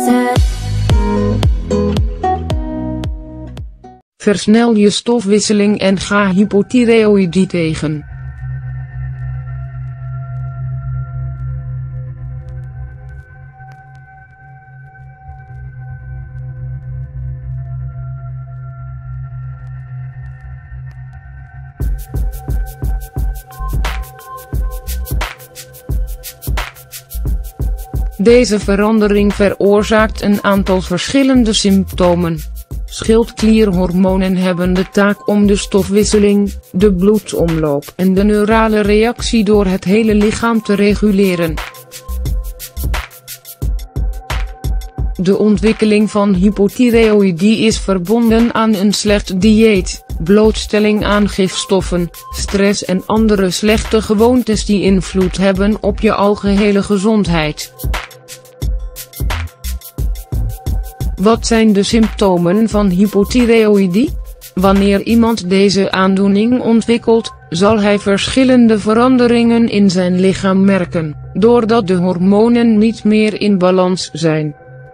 said. Versnel je stofwisseling en ga hypothyreoïdie tegen. Deze verandering veroorzaakt een aantal verschillende symptomen. Schildklierhormonen hebben de taak om de stofwisseling, de bloedsomloop en de neurale reactie door het hele lichaam te reguleren. De ontwikkeling van hypothyreoïdie is verbonden aan een slecht dieet, blootstelling aan gifstoffen, stress en andere slechte gewoontes die invloed hebben op je algehele gezondheid. Wat zijn de symptomen van hypothyreoïdie? Wanneer iemand deze aandoening ontwikkelt, zal hij verschillende veranderingen in zijn lichaam merken, doordat de hormonen niet meer in balans zijn.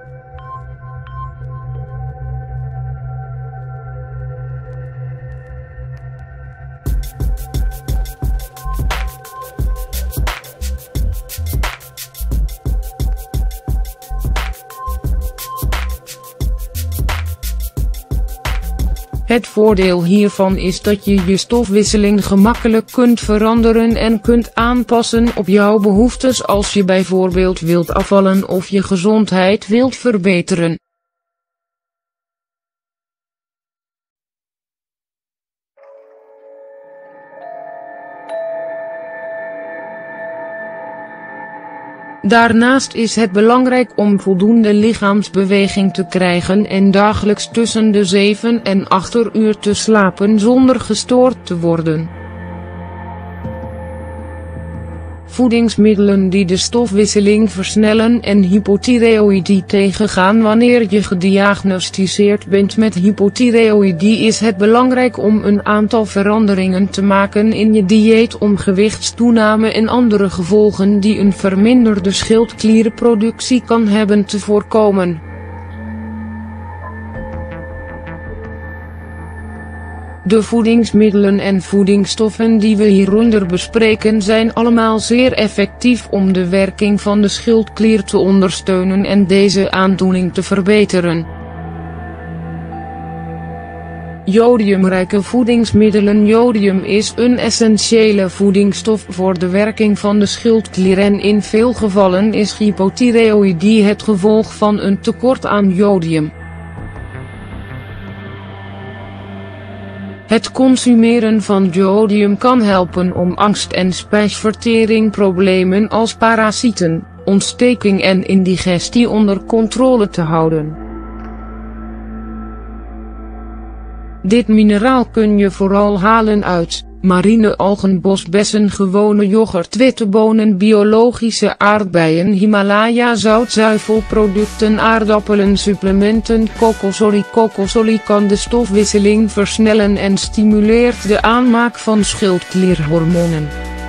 Het voordeel hiervan is dat je je stofwisseling gemakkelijk kunt veranderen en kunt aanpassen op jouw behoeftes als je bijvoorbeeld wilt afvallen of je gezondheid wilt verbeteren. Daarnaast is het belangrijk om voldoende lichaamsbeweging te krijgen en dagelijks tussen de 7 en 8 uur te slapen zonder gestoord te worden. Voedingsmiddelen die de stofwisseling versnellen en hypothyreoïdie tegengaan. Wanneer je gediagnosticeerd bent met hypothyreoïdie is het belangrijk om een aantal veranderingen te maken in je dieet om gewichtstoename en andere gevolgen die een verminderde schildklierproductie kan hebben te voorkomen. De voedingsmiddelen en voedingsstoffen die we hieronder bespreken zijn allemaal zeer effectief om de werking van de schildklier te ondersteunen en deze aandoening te verbeteren. Jodiumrijke voedingsmiddelen. Jodium is een essentiële voedingsstof voor de werking van de schildklier en in veel gevallen is hypothyreoïdie het gevolg van een tekort aan jodium. Het consumeren van jodium kan helpen om angst- en spijsverteringproblemen als parasieten, ontsteking en indigestie onder controle te houden. Dit mineraal kun je vooral halen uit marine algen, bosbessen, gewone yoghurt, witte bonen, biologische aardbeien, Himalaya zoutzuivelproducten, aardappelen, supplementen. Kokosolie. Kokosolie kan de stofwisseling versnellen en stimuleert de aanmaak van schildklierhormonen.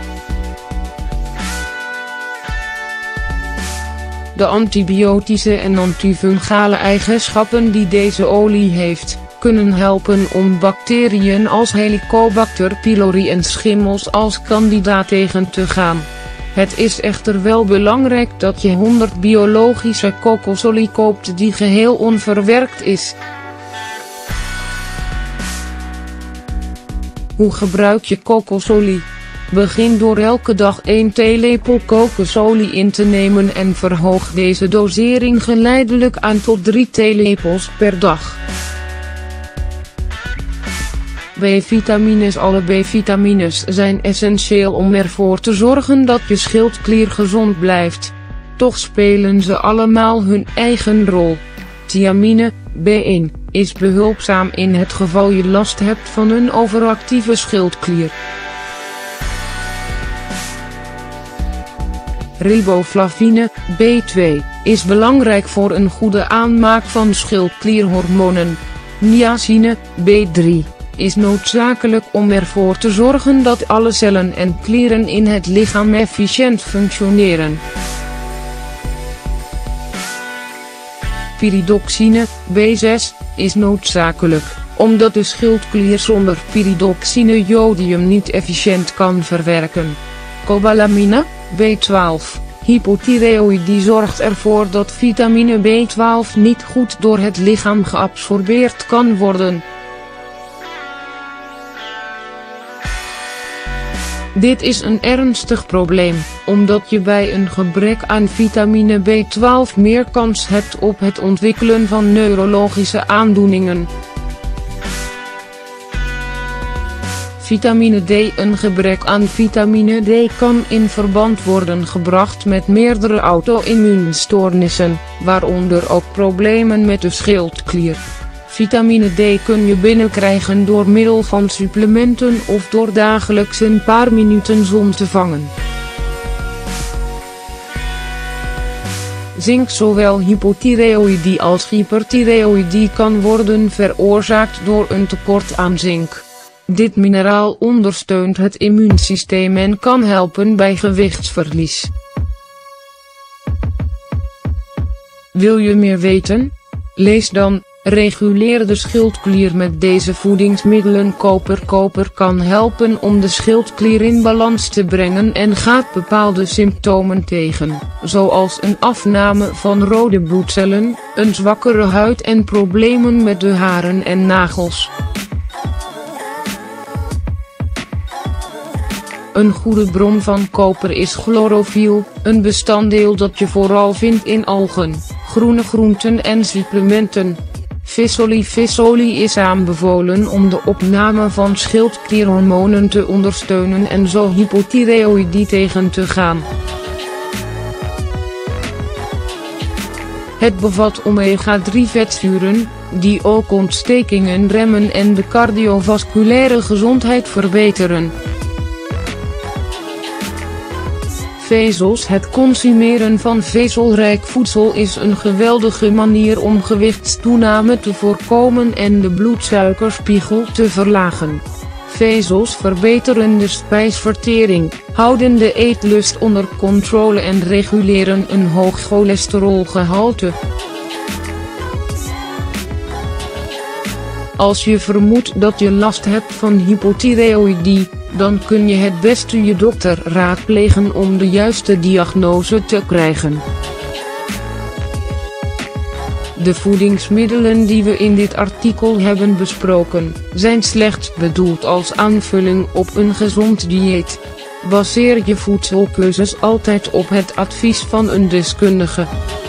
De antibiotische en antifungale eigenschappen die deze olie heeft, kunnen helpen om bacteriën als Helicobacter pylori en schimmels als Candida tegen te gaan. Het is echter wel belangrijk dat je 100 biologische kokosolie koopt die geheel onverwerkt is. Hoe gebruik je kokosolie? Begin door elke dag 1 theelepel kokosolie in te nemen en verhoog deze dosering geleidelijk aan tot 3 theelepels per dag. B-vitamines. Alle B-vitamines zijn essentieel om ervoor te zorgen dat je schildklier gezond blijft. Toch spelen ze allemaal hun eigen rol. Thiamine, B1, is behulpzaam in het geval je last hebt van een overactieve schildklier. Riboflavine, B2, is belangrijk voor een goede aanmaak van schildklierhormonen. Niacine, B3, is noodzakelijk om ervoor te zorgen dat alle cellen en klieren in het lichaam efficiënt functioneren. Pyridoxine, B6, is noodzakelijk, omdat de schildklier zonder pyridoxine jodium niet efficiënt kan verwerken. Cobalamine, B12, hypothyreoïdie zorgt ervoor dat vitamine B12 niet goed door het lichaam geabsorbeerd kan worden. Dit is een ernstig probleem, omdat je bij een gebrek aan vitamine B12 meer kans hebt op het ontwikkelen van neurologische aandoeningen. Vitamine D. Een gebrek aan vitamine D kan in verband worden gebracht met meerdere auto-immuunstoornissen, waaronder ook problemen met de schildklier. Vitamine D kun je binnenkrijgen door middel van supplementen of door dagelijks een paar minuten zon te vangen. Zink. Zowel hypothyreoïdie als hyperthyreoïdie kan worden veroorzaakt door een tekort aan zink. Dit mineraal ondersteunt het immuunsysteem en kan helpen bij gewichtsverlies. Wil je meer weten? Lees dan: reguleer de schildklier met deze voedingsmiddelen. Koper kan helpen om de schildklier in balans te brengen en gaat bepaalde symptomen tegen, zoals een afname van rode bloedcellen, een zwakkere huid en problemen met de haren en nagels. Een goede bron van koper is chlorofiel, een bestanddeel dat je vooral vindt in algen, groene groenten en supplementen. Vissolie is aanbevolen om de opname van schildklierhormonen te ondersteunen en zo hypothyreoïdie tegen te gaan. Het bevat omega-3 vetzuren, die ook ontstekingen remmen en de cardiovasculaire gezondheid verbeteren. Vezels. Het consumeren van vezelrijk voedsel is een geweldige manier om gewichtstoename te voorkomen en de bloedsuikerspiegel te verlagen. Vezels verbeteren de spijsvertering, houden de eetlust onder controle en reguleren een hoog cholesterolgehalte. Als je vermoedt dat je last hebt van hypothyreoïdie, dan kun je het beste je dokter raadplegen om de juiste diagnose te krijgen. De voedingsmiddelen die we in dit artikel hebben besproken, zijn slechts bedoeld als aanvulling op een gezond dieet. Baseer je voedselkeuzes altijd op het advies van een deskundige.